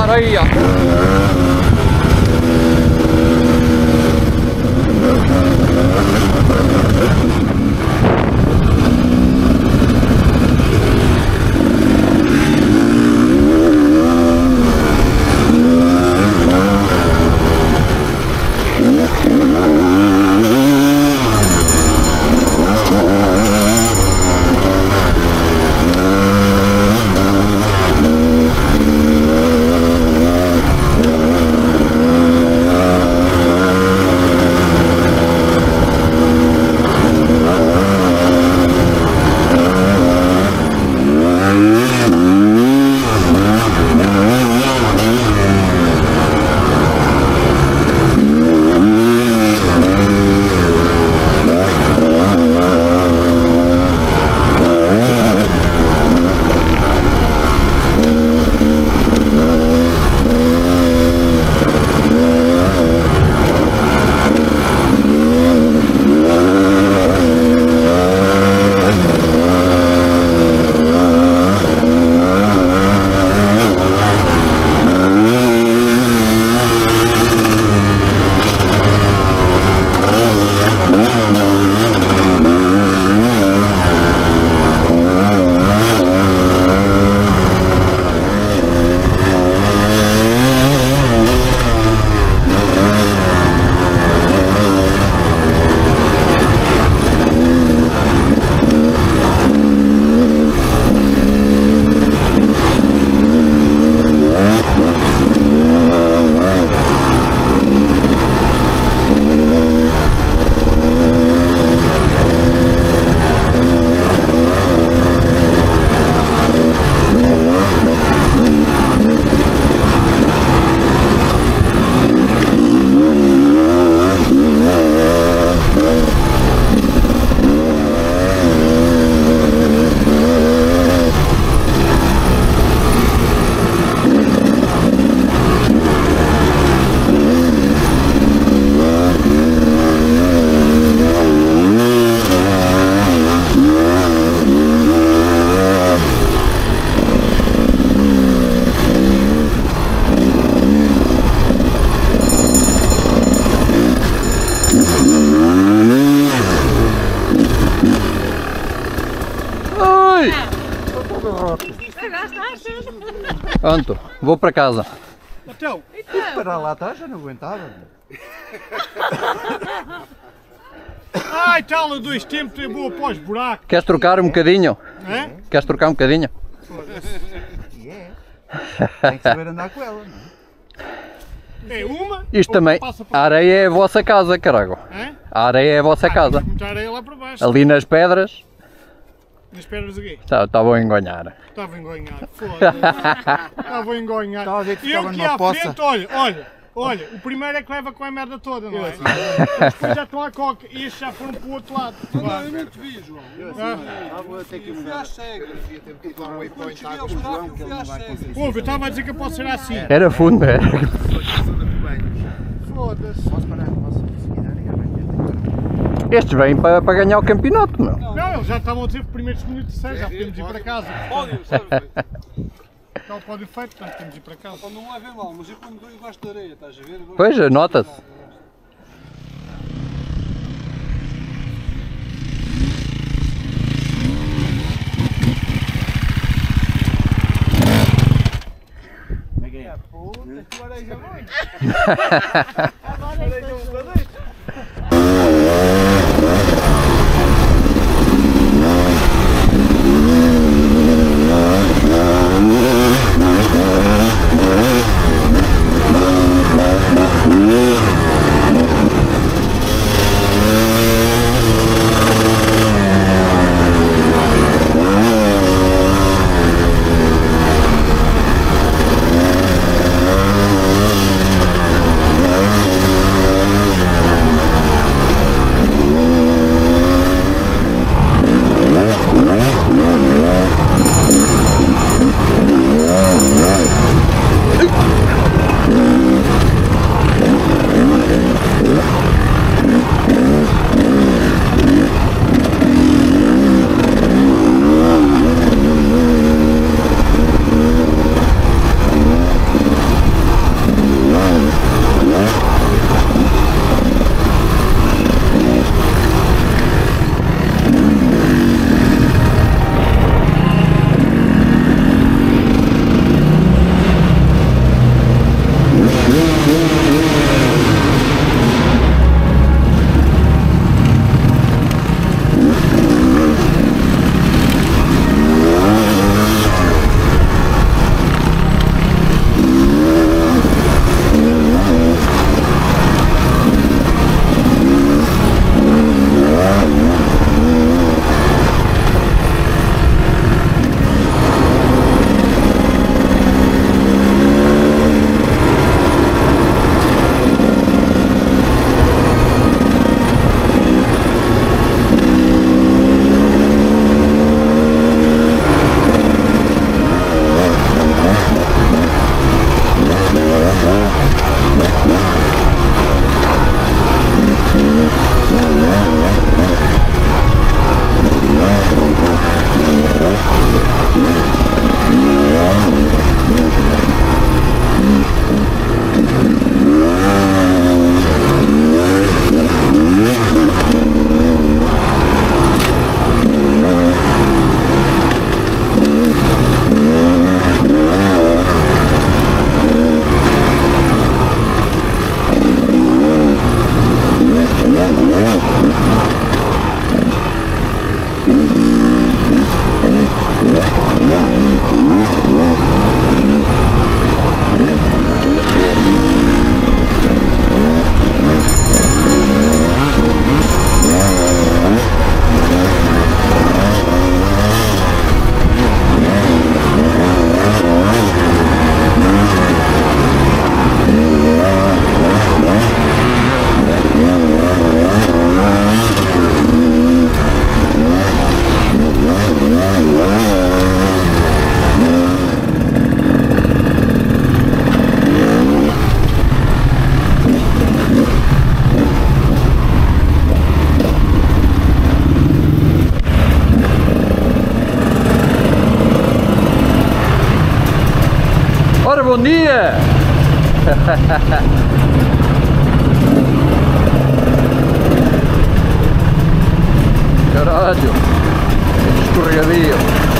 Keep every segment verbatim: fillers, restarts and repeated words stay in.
Aí, ó. Pronto, vou para casa. Então, para lá está, já não aguentava. Ai, tal, a dois tempos é boa para os buracos. Queres trocar um bocadinho? É? Queres trocar um bocadinho? É. Tem que saber andar com ela, não é? É uma. Isto também, a areia é a vossa casa, carago. É? A areia é a vossa Ah, casa. muita areia lá para baixo. Ali nas pedras, Nas pedras aqui. estavam a engonhar. Estava a engonhar, foda-se. Estava a engonhar. Estava a ver que E eu ficava aqui numa à poça. frente, olha, olha, olha, o primeiro é que leva com a merda toda, não é? Depois já estão à coca e estes já foram para o outro lado. Não, eu não te vi, João. Ah, vou ter que Eu fui às cegas. devia ter metido lá um waypoint Cheguei à ao com o buraco, João, eu que ele fui não às vai cegas. conseguir. Ouve, eu estava a dizer que eu posso ser assim. Era fundo, era. Foda-se. Posso parar? Posso conseguir? Ninguém vai ter. Estes vêm para, para ganhar o campeonato, meu. Não, eles já estavam a dizer primeiro, segundo e terceiro, já podemos ir para casa. Pódio, sabe? Está o pódio feito, portanto podemos ir para casa. Quando não leva mal, mas eu quando dou eu gosto de areia, estás a ver? Eu gosto Pois, de- nota-se. Puta, que areia já vai. Thank Ora, bom dia! Caralho! Escorregadio!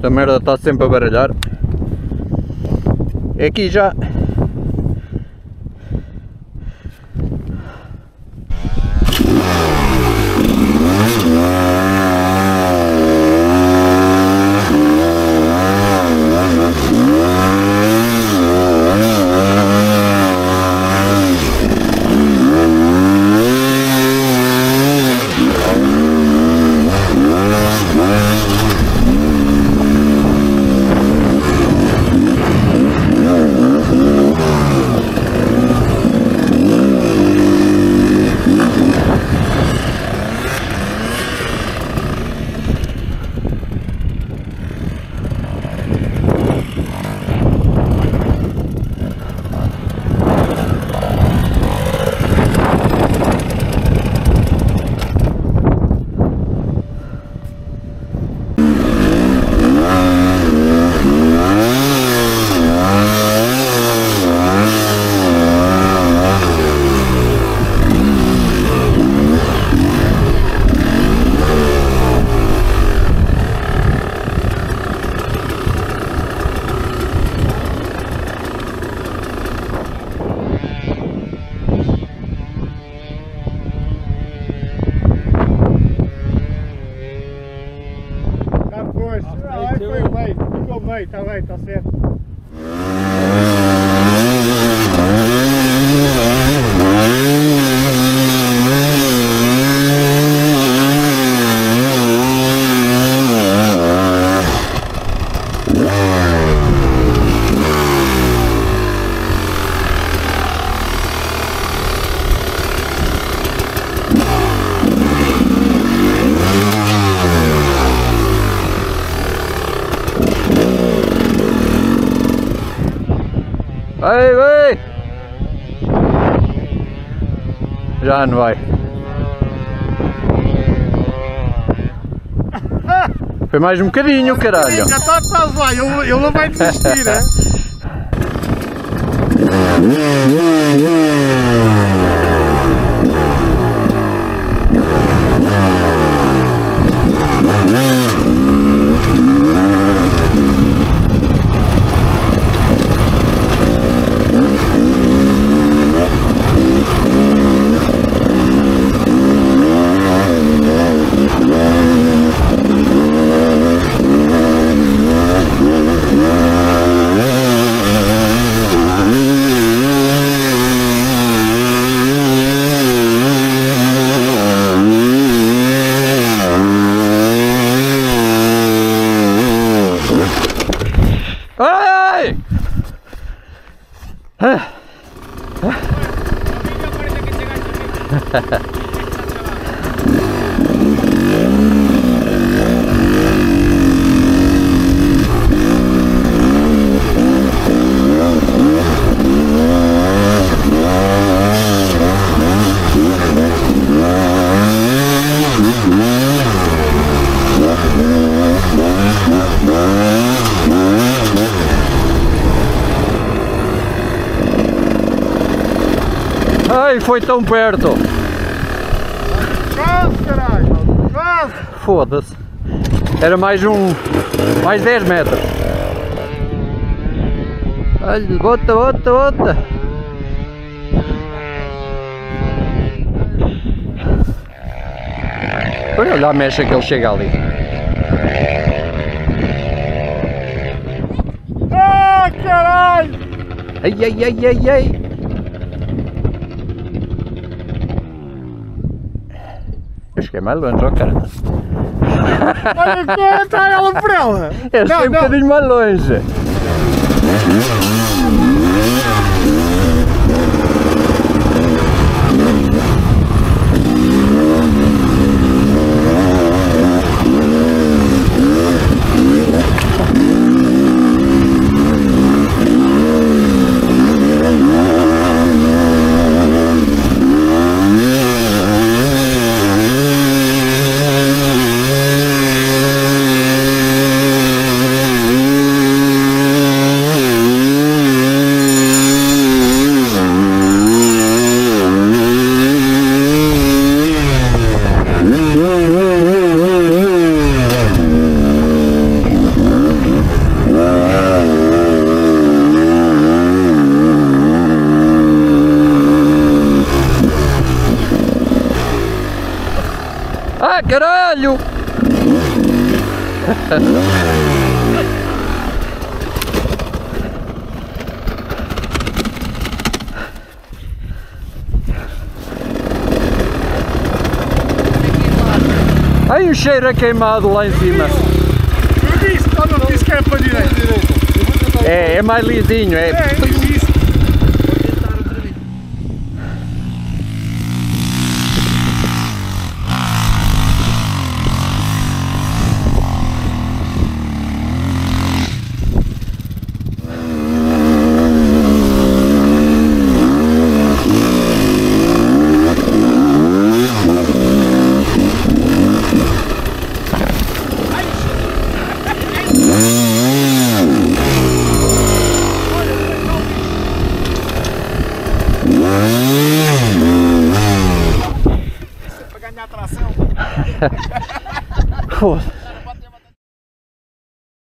Esta merda está sempre a baralhar. É aqui já. Está bem, está certo. Vai, vai! Já não vai. Foi mais um bocadinho, caralho. Já está quase lá, ele, ele não vai desistir, é? Ai! Ah. Ai, foi tão perto! Quase, caralho! Quase! Foda-se! Era mais um... mais dez metros! Olha, bota, bota, bota! Olha lá a mecha que ele chega ali! Ah, caralho! Ai, ai, ai, ai, ai! Eu cheguei mais longe, ó cara. Olha, agora está ela por ela! Eu cheguei um bocadinho mais longe. caralho! Aí um cheiro a queimado lá em cima. Eu disse, ou não disse que era para a direita? É, é mais lisinho, é. É, eu disse. Foda-se.